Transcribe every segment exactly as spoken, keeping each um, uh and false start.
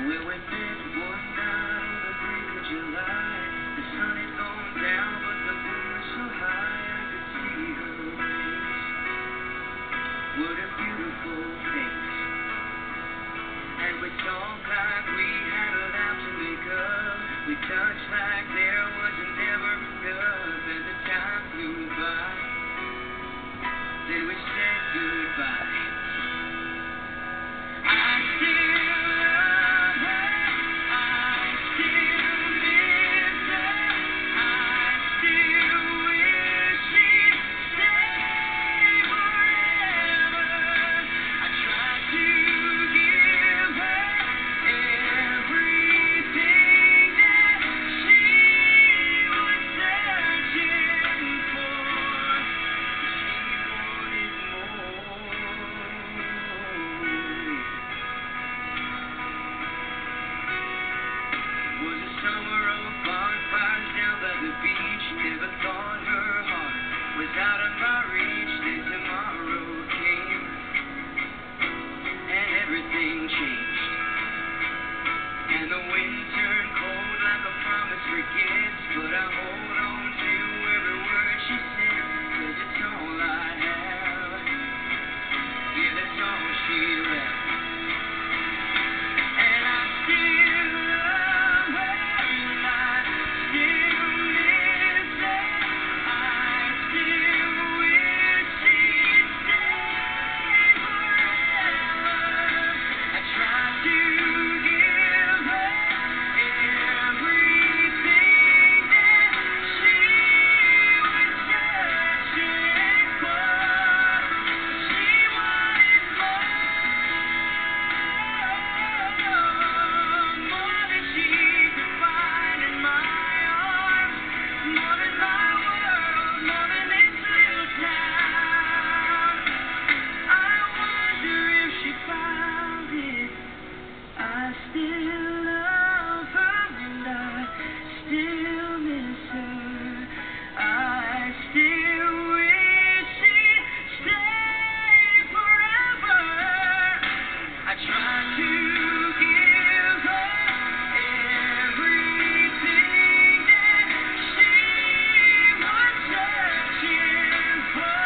Well, we met one night on the brink of July. The sun had gone down, but the moon was so high I could see her face. What a beautiful face. And we talked like we had a lot to make up. We touched like there wasn't ever enough. And the time flew by. Then we said goodbye. I still love her. I still miss her. I still wish she'd stay forever. I tried to give her everything that she was searching for. She wanted more. Was a summer of bonfires down by the beach. Never thought her heart was out of my reach. Then tomorrow came and everything changed. And the wind turned cold like a promise forgets. But I hold on to every word she said, 'cause it's all I have. Yeah, that's all she left. And I still love her, and I still miss her. I still wish she'd stay forever. I tried to give her everything that she was searching for. She wanted more, more than she could find in my arms, more than my world, more than this little town. I wonder if she found it. I still love her and I still miss her. I still wish she'd stay forever. I tried to give her everything that she was searching for.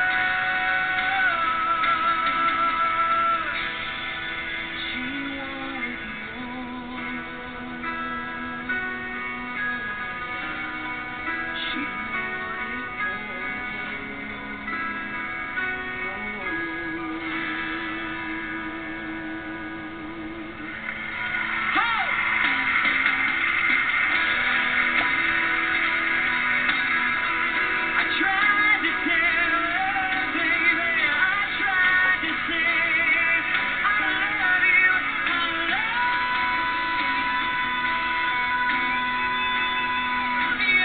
She wanted more. She wanted more. Hey! I tried to tell her, baby, I tried to say, I love you, I love you.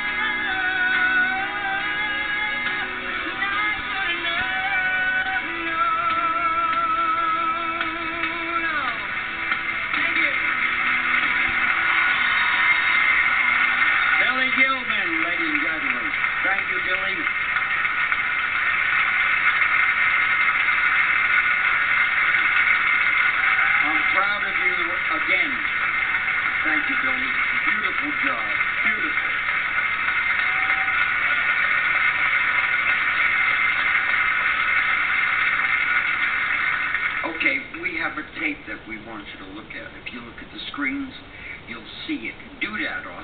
Not good enough, no, no. Thank you. Billy Gilman, ladies and gentlemen. Thank you, Billy. I'm proud of you again. Thank you, Billy. Beautiful job. Beautiful. Okay, we have a tape that we want you to look at. If you look at the screens, you'll see it. Do that, all